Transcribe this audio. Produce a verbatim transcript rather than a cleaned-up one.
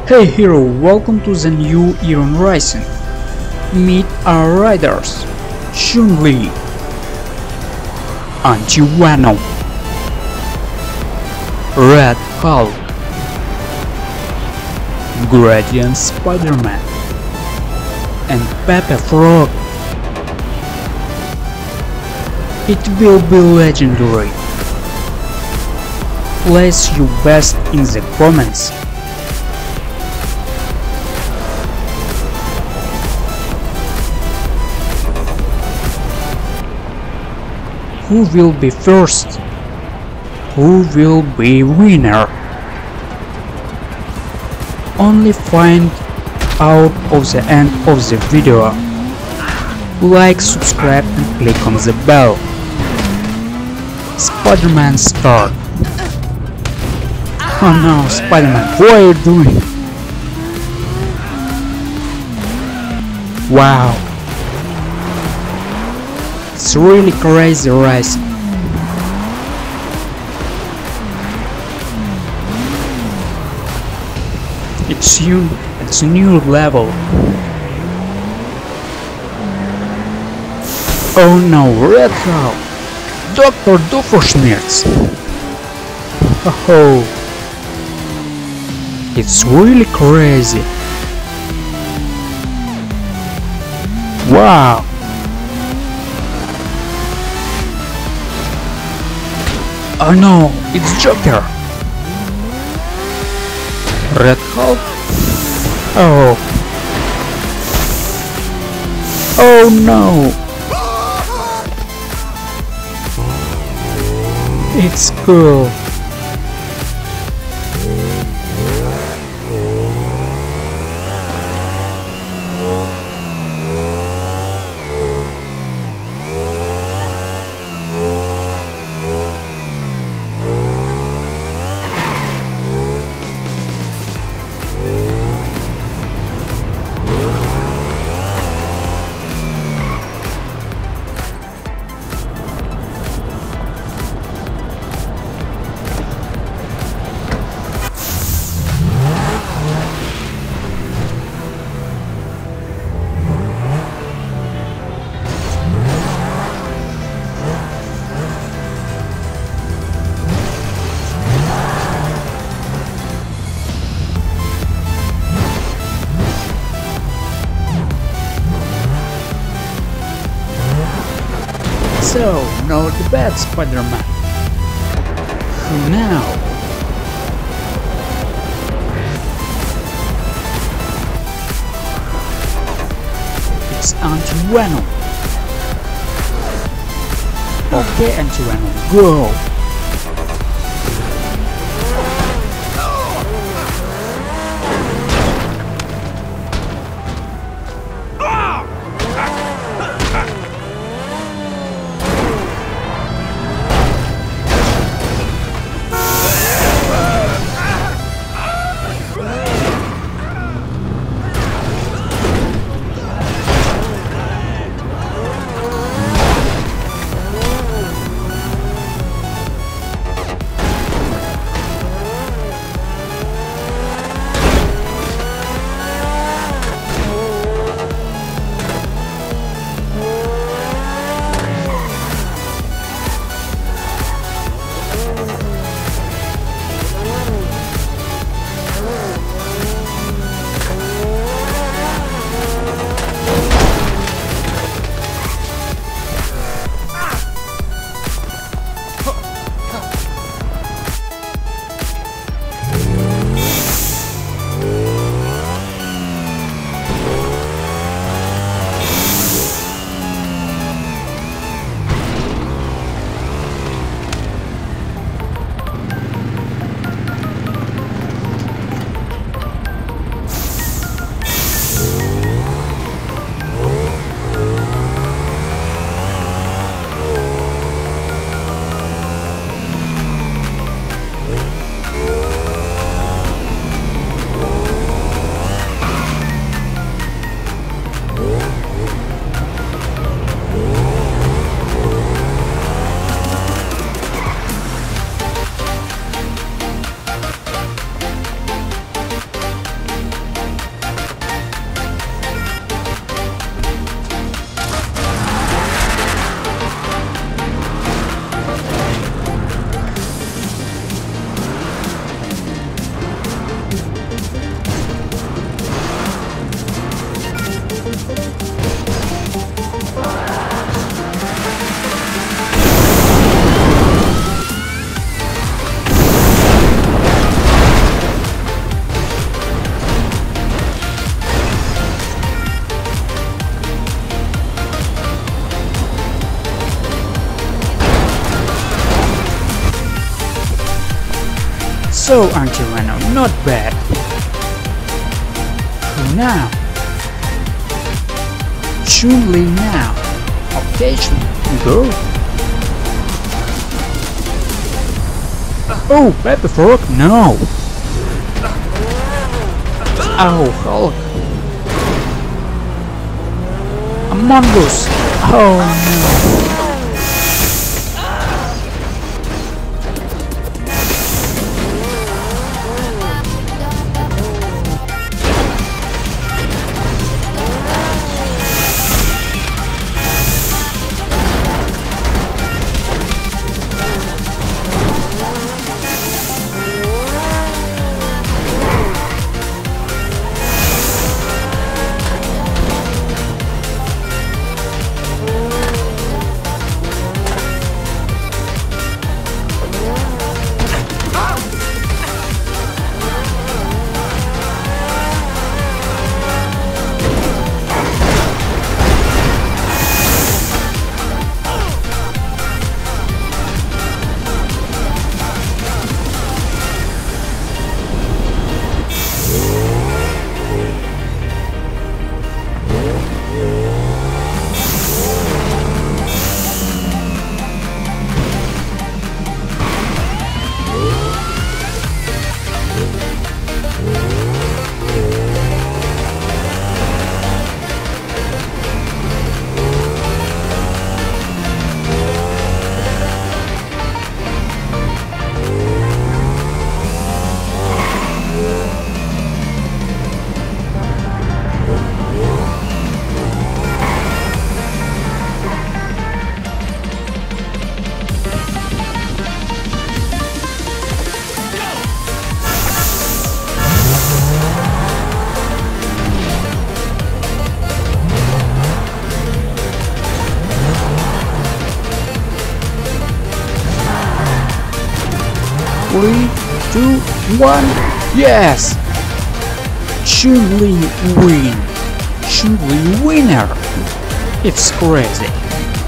Hey hero, welcome to the new Iron Rising. Meet our riders, Chun-Li, Anti-Venom, Red Hulk, Gradient Spider-Man, and Pepe Frog. It will be legendary. Place your best in the comments. Who will be first? Who will be winner? Only find out of the end of the video. Like, subscribe and click on the bell. Spider-Man start. Oh no, Spider-Man, what are you doing? Wow. It's really crazy race. It's new, it's a new level. Oh no, Red Hulk! Doctor Doofenshmirtz! Oh, it's really crazy. Wow! Oh no, it's Joker! Red Hulk? Oh! Oh no! It's cool! So, now the bad Spider-Man. Who now? It's Anti-Venom. Okay, Anti-Venom, go! So Angelino, not bad. Who now? Chun-Li now. Okay, go. Oh, Pepper Frog, no. Oh, Hulk. Among Us. Oh no. Three, two, one, yes! Chun-Li win! Chun-Li winner! It's crazy!